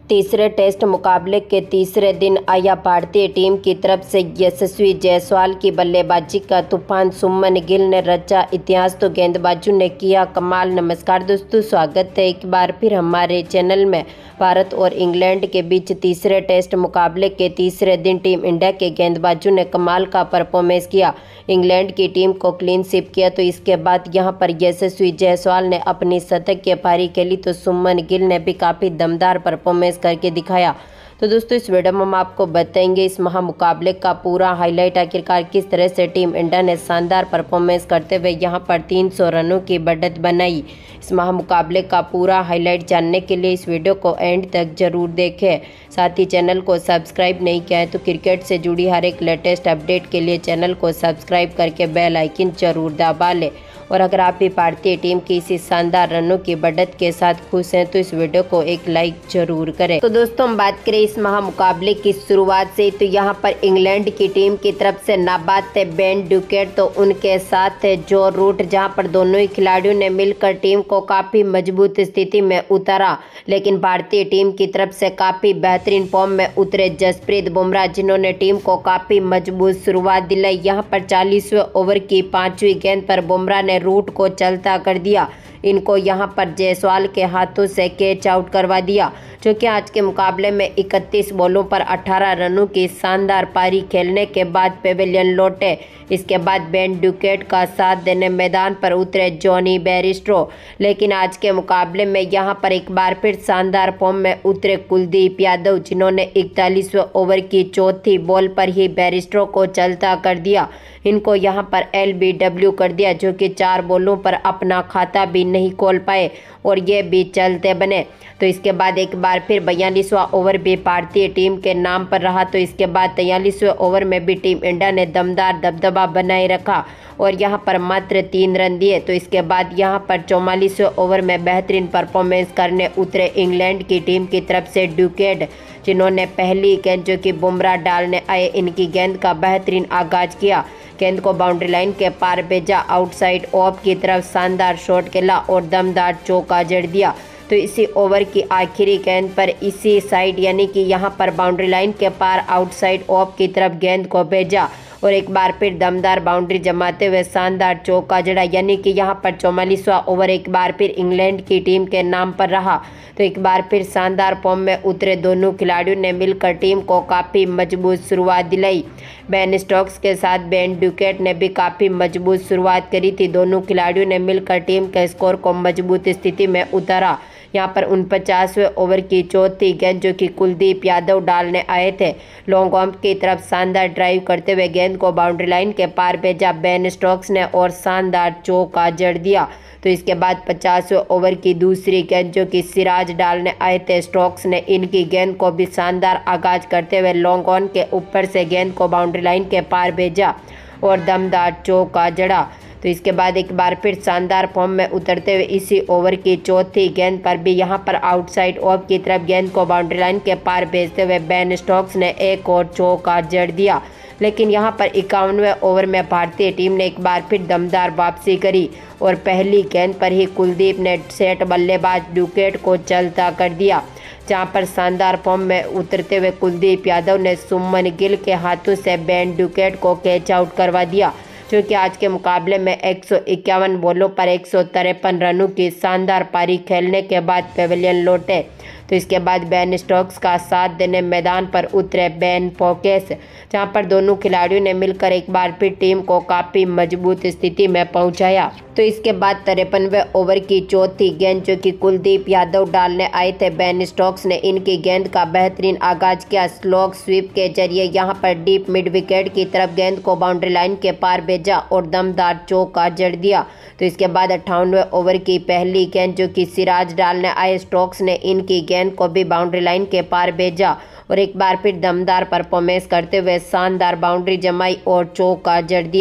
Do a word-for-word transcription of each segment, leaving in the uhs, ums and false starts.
तीसरे टेस्ट मुकाबले के तीसरे दिन आया भारतीय टीम की तरफ से यशस्वी जायसवाल की बल्लेबाजी का तूफान। सुमन गिल ने रचा इतिहास तो गेंदबाजों ने किया कमाल। नमस्कार दोस्तों, स्वागत है एक बार फिर हमारे चैनल में। भारत और इंग्लैंड के बीच तीसरे टेस्ट मुकाबले के तीसरे दिन टीम इंडिया के गेंदबाजों ने कमाल का परफॉर्मेंस किया। इंग्लैंड की टीम को क्लीन स्वीप किया तो इसके बाद यहां पर यशस्वी जायसवाल ने अपनी शतक की पारी खेली तो सुमन गिल ने भी काफ़ी दमदार परफॉर्मेंस करके दिखाया। तो दोस्तों इस वीडियो में हम आपको बताएंगे इस महामुकाबले का पूरा हाईलाइट, आखिरकार किस तरह से टीम इंडिया ने शानदार परफॉर्मेंस करते हुए यहां पर तीन सौ रनों की बढ़त बनाई। इस महामुकाबले का पूरा हाईलाइट जानने के लिए इस वीडियो को एंड तक जरूर देखें। साथ ही चैनल को सब्सक्राइब नहीं किया है तो क्रिकेट से जुड़ी हर एक लेटेस्ट अपडेट के लिए चैनल को सब्सक्राइब करके बेल आइकन जरूर दबा लें। और अगर आप भी भारतीय टीम की इसी शानदार रनों की बढ़त के साथ खुश हैं तो इस वीडियो को एक लाइक जरूर करें। तो दोस्तों हम बात करें इस महामुकाबले की शुरुआत से, तो यहाँ पर इंग्लैंड की टीम की तरफ से नाबाद थे बेन डुकेट, तो उनके साथ थे जो रूट, जहाँ पर दोनों ही खिलाड़ियों ने मिलकर टीम को काफ़ी मजबूत स्थिति में उतारा। लेकिन भारतीय टीम की तरफ से काफ़ी बेहतरीन फॉर्म में उतरे जसप्रीत बुमराह, जिन्होंने टीम को काफ़ी मजबूत शुरुआत दिलाई। यहाँ पर चालीसवें ओवर की पाँचवीं गेंद पर बुमराह ने रूट को चलता कर दिया। इनको यहां पर जायसवाल के हाथों से कैच आउट करवा दिया, जो कि आज के मुकाबले में इकतीस बॉलों पर अठारह रनों की शानदार पारी खेलने के बाद पेविलियन लौटे। इसके बाद बेन डुकेट का साथ देने मैदान पर उतरे जॉनी बेयरस्टो। लेकिन आज के मुकाबले में यहां पर एक बार फिर शानदार फॉर्म में उतरे कुलदीप यादव, जिन्होंने इकतालीसवें ओवर की चौथी बॉल पर ही बेयरस्टो को चलता कर दिया। इनको यहां पर एल बी डब्ल्यू कर दिया, जो कि चार बॉलों पर अपना खाता भी नहीं खोल पाए और ये भी चलते बने। तो इसके बाद एक बार फिर बयालीसवां ओवर भी भारतीय टीम के नाम पर रहा। तो इसके बाद तैंतालीसवें ओवर में भी टीम इंडिया ने दमदार दबदबा बनाए रखा और यहां पर मात्र तीन रन दिए। तो इसके बाद यहां पर चौवालीसवें ओवर में बेहतरीन परफॉर्मेंस करने उतरे इंग्लैंड की टीम की तरफ से डुकेट, जिन्होंने पहली गेंद जो कि बुमराह डालने आए, इनकी गेंद का बेहतरीन आगाज किया। गेंद को बाउंड्री लाइन के पार भेजा, आउटसाइड ऑफ की तरफ शानदार शॉट खेला और दमदार चौका जड़ दिया। तो इसी ओवर की आखिरी गेंद पर इसी साइड यानी कि यहाँ पर बाउंड्री लाइन के पार आउटसाइड ऑफ की तरफ गेंद को भेजा और एक बार फिर दमदार बाउंड्री जमाते हुए शानदार चौका जड़ा, यानी कि यहाँ पर चौवालीसवां ओवर एक बार फिर इंग्लैंड की टीम के नाम पर रहा। तो एक बार फिर शानदार फॉर्म में उतरे दोनों खिलाड़ियों ने मिलकर टीम को काफ़ी मजबूत शुरुआत दिलाई। बेन स्टोक्स के साथ बेन डुकेट ने भी काफ़ी मजबूत शुरुआत करी थी। दोनों खिलाड़ियों ने मिलकर टीम के स्कोर को मजबूत स्थिति में उतारा। यहाँ पर उनपचासवें ओवर की चौथी गेंद जो कि कुलदीप यादव डालने आए थे, लॉन्ग ऑन की तरफ शानदार ड्राइव करते हुए गेंद को बाउंड्री लाइन के पार भेजा बेन स्टोक्स ने और शानदार चौका जड़ दिया। तो इसके बाद पचासवें ओवर की दूसरी गेंद जो कि सिराज डालने आए थे, स्टोक्स ने इनकी गेंद को भी शानदार आगाज करते हुए लॉन्ग ऑन के ऊपर से गेंद को बाउंड्री लाइन के पार भेजा और दमदार चौका जड़ा। तो इसके बाद एक बार फिर शानदार फॉर्म में उतरते हुए इसी ओवर की चौथी गेंद पर भी यहाँ पर आउटसाइड ऑफ की तरफ गेंद को बाउंड्री लाइन के पार भेजते हुए बेन स्टोक्स ने एक और चौका जड़ दिया। लेकिन यहाँ पर इक्यावनवें ओवर में भारतीय टीम ने एक बार फिर दमदार वापसी करी और पहली गेंद पर ही कुलदीप ने सेट बल्लेबाज डुकेट को चलता कर दिया, जहाँ पर शानदार फॉर्म में उतरते हुए कुलदीप यादव ने सुमन गिल के हाथों से बेन डुकेट को कैच आउट करवा दिया, जो कि आज के मुकाबले में एक सौ इक्यावन बॉलों पर एक सौ तिरपन रनों की शानदार पारी खेलने के बाद पेविलियन लौटे। तो इसके बाद बेन स्टोक्स का साथ देने मैदान पर उतरे बेन फोकेस, जहां पर दोनों खिलाड़ियों ने मिलकर एक बार फिर टीम को काफ़ी मजबूत स्थिति में पहुंचाया। तो इसके बाद तिरपनवें ओवर की चौथी गेंद जो कि कुलदीप यादव डालने आए थे, बेन स्टोक्स ने इनकी गेंद का बेहतरीन आगाज किया। स्लॉग स्वीप के जरिए यहां पर डीप मिड विकेट की तरफ गेंद को बाउंड्री लाइन के पार भेजा और दमदार चौका जड़ दिया। तो इसके बाद अट्ठावनवें ओवर की पहली गेंद जो कि सिराज डालने आए, स्टोक्स ने इनकी गेंद को भी बाउंड्री लाइन के पार भेजा और एक बार फिर दमदार परफॉर्मेंस करते हुए शानदार बाउंड्री जमाई और चौका जड़ दिया।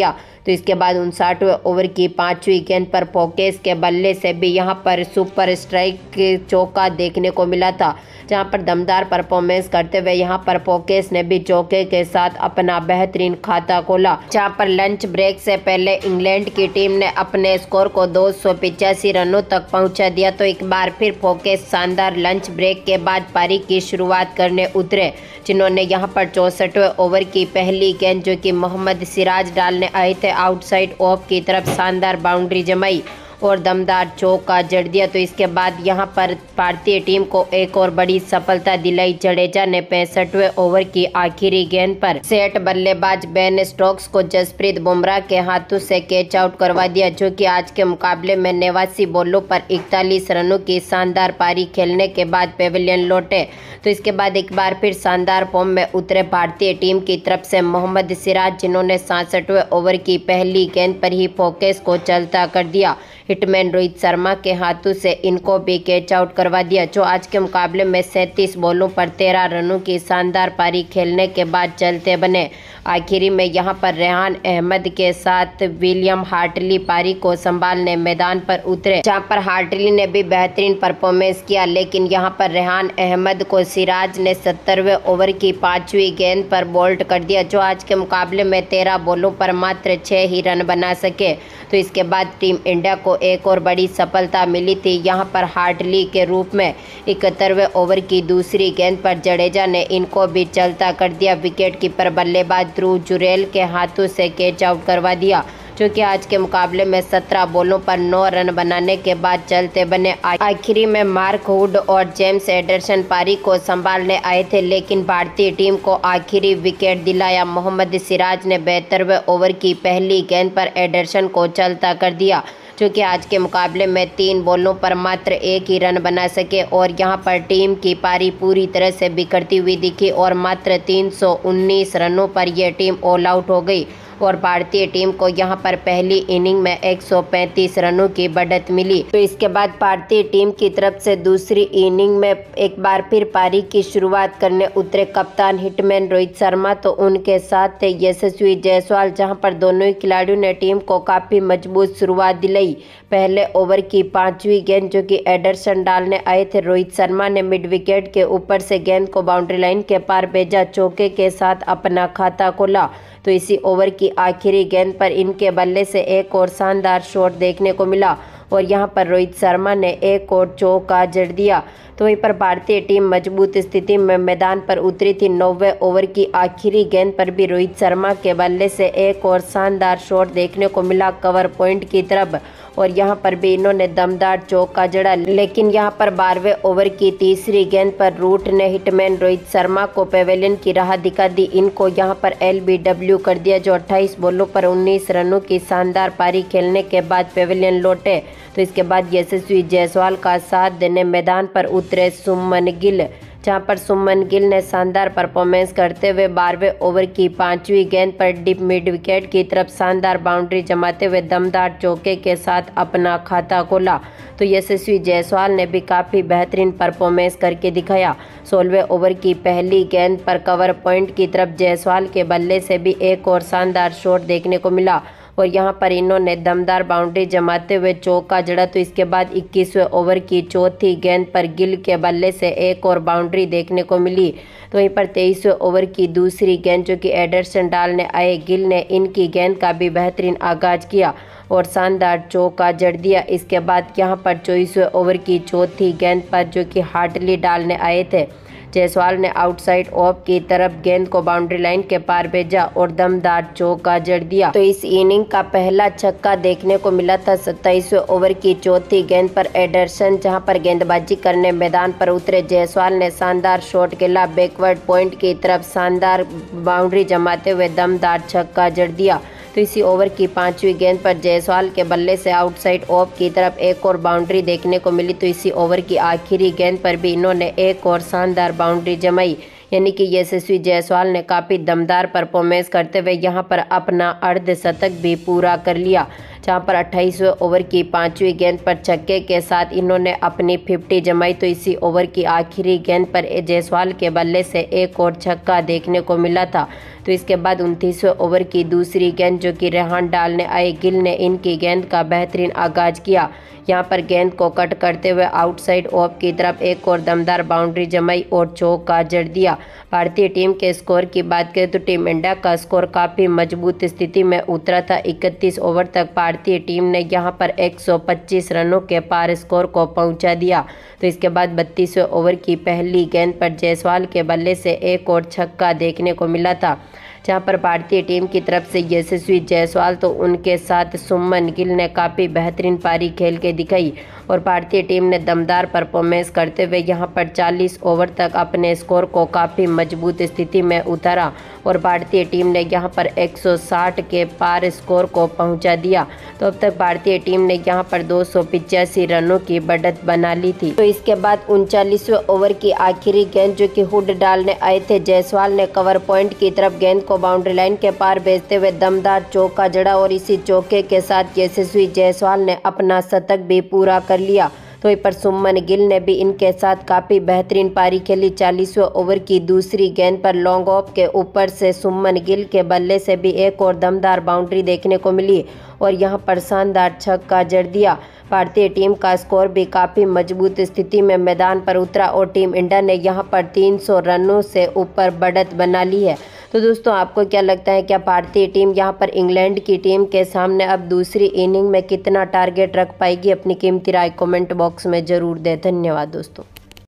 तो इसके बाद उनसाठवें ओवर की पांचवी गेंद पर फोकेस के बल्ले से भी यहां पर सुपर स्ट्राइक चौका देखने को मिला था, जहां पर दमदार परफॉर्मेंस करते हुए यहां पर फोकेस ने भी चौके के साथ अपना बेहतरीन खाता खोला। जहां पर लंच ब्रेक से पहले इंग्लैंड की टीम ने अपने स्कोर को दो सौ पिचासी रनों तक पहुंचा दिया, तो एक बार फिर फोकेस शानदार लंच ब्रेक के बाद पारी की शुरुआत करने उतरे, जिन्होंने यहां पर चौसठवें ओवर की पहली गेंद जो कि मोहम्मद सिराज डालने आए थे आउटसाइड ऑफ की तरफ शानदार बाउंड्री जमाई और दमदार चौका जड़ दिया। तो इसके बाद यहां पर भारतीय टीम को एक और बड़ी सफलता दिलाई। जडेजा ने पैंसठवें ओवर की आखिरी गेंद पर सेट बल्लेबाज बेन स्टोक्स को जसप्रीत बुमराह के हाथों से कैच आउट करवा दिया, जो कि आज के मुकाबले में नवासी बॉलों पर इकतालीस रनों की शानदार पारी खेलने के बाद पेविलियन लौटे। तो इसके बाद एक बार फिर शानदार फॉर्म में उतरे भारतीय टीम की तरफ से मोहम्मद सिराज, जिन्होंने सड़सठवें ओवर की पहली गेंद पर ही फोकेस को चलता कर दिया। हिटमैन रोहित शर्मा के हाथों से इनको भी कैच आउट करवा दिया, जो आज के मुकाबले में सैंतीस बॉलों पर तेरह रनों की शानदार पारी खेलने के बाद चलते बने। आखिरी में यहां पर रेहान अहमद के साथ विलियम हार्टली पारी को संभालने मैदान पर उतरे, जहां पर हार्टली ने भी बेहतरीन परफॉर्मेंस किया, लेकिन यहां पर रेहान अहमद को सिराज ने सत्तरवें ओवर की पांचवी गेंद पर बोल्ड कर दिया, जो आज के मुकाबले में तेरह बॉलों पर मात्र छह ही रन बना सके। तो इसके बाद टीम इंडिया को एक और बड़ी सफलता मिली थी। यहां पर हार्टली के रूप में इकहत्तरवें ओवर की दूसरी गेंद पर जडेजा ने इनको भी चलता कर दिया। विकेट कीपर बल्लेबाज ध्रुव जुरेल के हाथों से कैच आउट करवा दिया, जो कि आज के मुकाबले में सत्रह बॉलों पर नौ रन बनाने के बाद चलते बने। आखिरी में मार्क हुड और जेम्स एंडरसन पारी को संभालने आए थे, लेकिन भारतीय टीम को आखिरी विकेट दिलाया। मोहम्मद सिराज ने बहत्तरवें ओवर की पहली गेंद पर एंडरसन को चलता कर दिया, जो कि आज के मुकाबले में तीन बॉलों पर मात्र एक ही रन बना सके और यहां पर टीम की पारी पूरी तरह से बिखरती हुई दिखी और मात्र तीन सौ उन्नीस रनों पर यह टीम ऑल आउट हो गई और भारतीय टीम को यहां पर पहली इनिंग में एक सौ पैंतीस रनों की बढ़त मिली। तो इसके बाद भारतीय टीम की तरफ से दूसरी इनिंग में एक बार फिर पारी की शुरुआत करने उतरे कप्तान हिटमैन रोहित शर्मा, तो उनके साथ थे यशस्वी जायसवाल, जहां पर दोनों ही खिलाड़ियों ने टीम को काफ़ी मजबूत शुरुआत दिलाई। पहले ओवर की पांचवी गेंद जो कि एंडरसन डालने आए थे, रोहित शर्मा ने मिड विकेट के ऊपर से गेंद को बाउंड्री लाइन के पार भेजा, चौके के साथ अपना खाता खोला। तो इसी ओवर की आखिरी गेंद पर इनके बल्ले से एक और शानदार शॉट देखने को मिला और यहां पर रोहित शर्मा ने एक और चौका जड़ दिया। तो वहीं पर भारतीय टीम मजबूत स्थिति में मैदान पर उतरी थी। नौवें ओवर की आखिरी गेंद पर भी रोहित शर्मा के बल्ले से एक और शानदार शॉट देखने को मिला कवर पॉइंट की तरफ और यहां पर भी इन्होंने दमदार चौका जड़ा, लेकिन यहां पर बारहवें ओवर की तीसरी गेंद पर रूट ने हिटमैन रोहित शर्मा को पेविलियन की राह दिखा दी। इनको यहां पर एल बी डब्ल्यू कर दिया, जो अट्ठाईस बॉलों पर उन्नीस रनों की शानदार पारी खेलने के बाद पेविलियन लौटे। तो इसके बाद यशस्वी जायसवाल का साथ देने मैदान पर उतरे सुमन गिल, जहां पर सुमन गिल ने शानदार परफॉर्मेंस करते हुए बारहवें ओवर की पांचवी गेंद पर डीप मिड विकेट की तरफ शानदार बाउंड्री जमाते हुए दमदार चौके के साथ अपना खाता खोला। तो यशस्वी जायसवाल ने भी काफ़ी बेहतरीन परफॉर्मेंस करके दिखाया। सोलहवें ओवर की पहली गेंद पर कवर पॉइंट की तरफ जायसवाल के बल्ले से भी एक और शानदार शॉट देखने को मिला और यहां पर इन्होंने दमदार बाउंड्री जमाते हुए चौका जड़ा। तो इसके बाद इक्कीसवें ओवर की चौथी गेंद पर गिल के बल्ले से एक और बाउंड्री देखने को मिली। तो वहीं पर तेईसवें ओवर की दूसरी गेंद जो कि एंडरसन डालने आए, गिल ने इनकी गेंद का भी बेहतरीन आगाज किया और शानदार चौका जड़ दिया। इसके बाद यहां पर चौबीसवें ओवर की चौथी गेंद पर जो कि हार्टली डालने आए थे, जायसवाल ने आउटसाइड ऑफ की तरफ गेंद को बाउंड्री लाइन के पार भेजा और दमदार चौका जड़ दिया। तो इस इनिंग का पहला छक्का देखने को मिला था सत्ताईसवें ओवर की चौथी गेंद पर एंडरसन, जहां पर गेंदबाजी करने मैदान पर उतरे जायसवाल ने शानदार शॉट खेला, बैकवर्ड पॉइंट की तरफ शानदार बाउंड्री जमाते हुए दमदार छक्का जड़ दिया। तो इसी ओवर की पांचवी गेंद पर जायसवाल के बल्ले से आउटसाइड ऑफ की तरफ एक और बाउंड्री देखने को मिली। तो इसी ओवर की आखिरी गेंद पर भी इन्होंने एक और शानदार बाउंड्री जमाई, यानी कि यशस्वी जायसवाल ने काफ़ी दमदार परफॉर्मेंस करते हुए यहां पर अपना अर्धशतक भी पूरा कर लिया। जहां पर अट्ठाईसवें ओवर की पांचवी गेंद पर छक्के के साथ इन्होंने अपनी फिफ्टी जमाई। तो इसी ओवर की आखिरी गेंद पर जायसवाल के बल्ले से एक और छक्का देखने को मिला था। तो इसके बाद उनतीसवें ओवर की दूसरी गेंद जो कि रेहान डालने आए गिल ने इनकी गेंद का बेहतरीन आगाज किया। यहां पर गेंद को कट करते हुए आउटसाइड ऑफ की तरफ एक और दमदार बाउंड्री जमाई और चौका जड़ दिया। भारतीय टीम के स्कोर की बात करें तो टीम इंडिया का स्कोर काफ़ी मजबूत स्थिति में उतरा था। इकतीस ओवर तक भारतीय टीम ने यहां पर एक सौ पच्चीस रनों के पार स्कोर को पहुंचा दिया। तो इसके बाद बत्तीसवें ओवर की पहली गेंद पर जायसवाल के बल्ले से एक और छक्का देखने को मिला था, जहां पर भारतीय टीम की तरफ से यशस्वी जायसवाल तो उनके साथ सुमन गिल ने काफ़ी बेहतरीन पारी खेल के दिखाई और भारतीय टीम ने दमदार परफॉर्मेंस करते हुए यहां पर चालीस ओवर तक अपने स्कोर को काफ़ी मजबूत स्थिति में उतारा और भारतीय टीम ने यहां पर एक सौ साठ के पार स्कोर को पहुंचा दिया। तो अब तक भारतीय टीम ने यहां पर दो सौ पिचासी रनों की बढ़त बना ली थी। तो इसके बाद उनचालीसवें ओवर की आखिरी गेंद जो कि हुड डालने आए थे जायसवाल ने कवर पॉइंट की तरफ गेंद को बाउंड्री लाइन के पार भेजते हुए दमदार चौका जड़ा और इसी चौके के साथ यशस्वी जायसवाल ने अपना शतक भी पूरा कर लिया। तो पर सुमन गिल ने भी इनके साथ काफ़ी बेहतरीन पारी खेली। चालीसवें ओवर की दूसरी गेंद पर लॉन्ग ऑफ के ऊपर से सुमन गिल के बल्ले से भी एक और दमदार बाउंड्री देखने को मिली और यहां पर शानदार छक्का जड़ दिया। भारतीय टीम का स्कोर भी काफ़ी मजबूत स्थिति में मैदान पर उतरा और टीम इंडिया ने यहां पर तीन सौ रनों से ऊपर बढ़त बना ली है। तो दोस्तों आपको क्या लगता है, क्या भारतीय टीम यहां पर इंग्लैंड की टीम के सामने अब दूसरी इनिंग में कितना टारगेट रख पाएगी? अपनी कीमती राय कमेंट बॉक्स में ज़रूर दें। धन्यवाद दोस्तों।